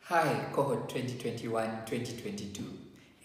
Hi, cohort 2021-2022. A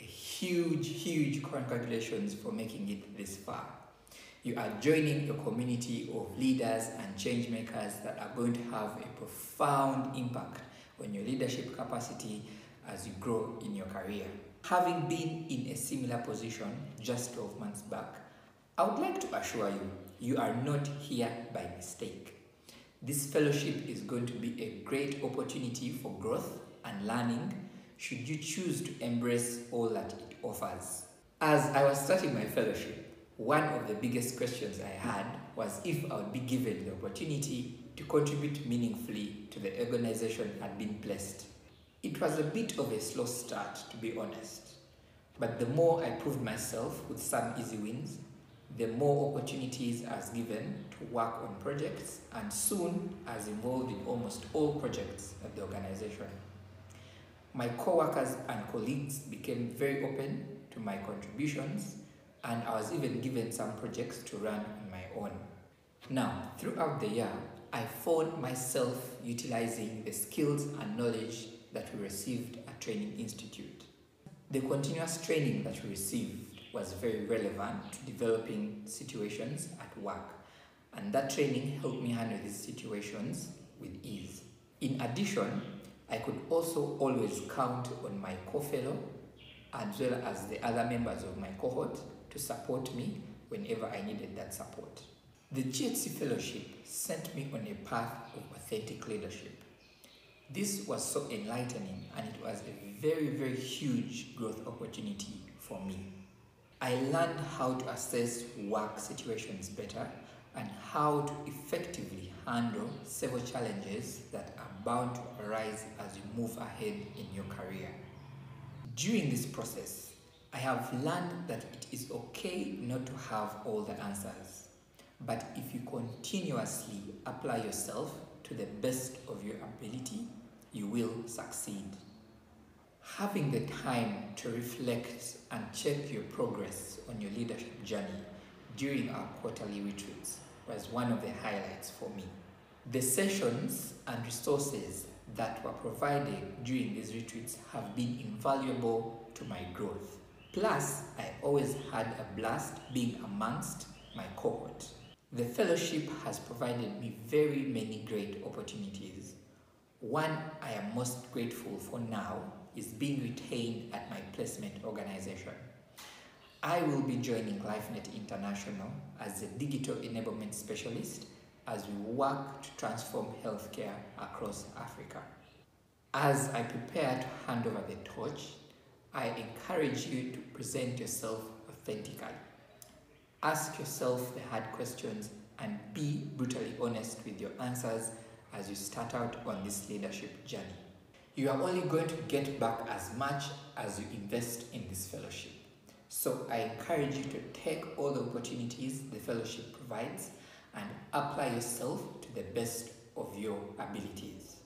huge congratulations for making it this far. You are joining a community of leaders and change makers that are going to have a profound impact on your leadership capacity as you grow in your career. Having been in a similar position just 12 months back, I would like to assure you, you are not here by mistake. This fellowship is going to be a great opportunity for growth and learning should you choose to embrace all that it offers. As I was starting my fellowship, one of the biggest questions I had was if I would be given the opportunity to contribute meaningfully to the organization I'd been placed. It was a bit of a slow start, to be honest, but the more I proved myself with some easy wins, the more opportunities I was given to work on projects, and soon I was involved in almost all projects at the organization. My co-workers and colleagues became very open to my contributions, and I was even given some projects to run on my own. Now, throughout the year, I found myself utilizing the skills and knowledge that we received at Training Institute. The continuous training that we received was very relevant to developing situations at work, and that training helped me handle these situations with ease. In addition, I could also always count on my co-fellow as well as the other members of my cohort to support me whenever I needed that support. The GHC Fellowship sent me on a path of authentic leadership. This was so enlightening, and it was a very huge growth opportunity for me. I learned how to assess work situations better and how to effectively handle several challenges that are bound to arise as you move ahead in your career. During this process, I have learned that it is okay not to have all the answers, but if you continuously apply yourself to the best of your ability, you will succeed. Having the time to reflect and check your progress on your leadership journey during our quarterly retreats was one of the highlights for me. The sessions and resources that were provided during these retreats have been invaluable to my growth. Plus, I always had a blast being amongst my cohort. The fellowship has provided me very many great opportunities. One I am most grateful for now is being retained at my placement organization. I will be joining LifeNet International as a digital enablement specialist as we work to transform healthcare across Africa. As I prepare to hand over the torch, I encourage you to present yourself authentically. Ask yourself the hard questions and be brutally honest with your answers as you start out on this leadership journey. You are only going to get back as much as you invest in this fellowship. So I encourage you to take all the opportunities the fellowship provides and apply yourself to the best of your abilities.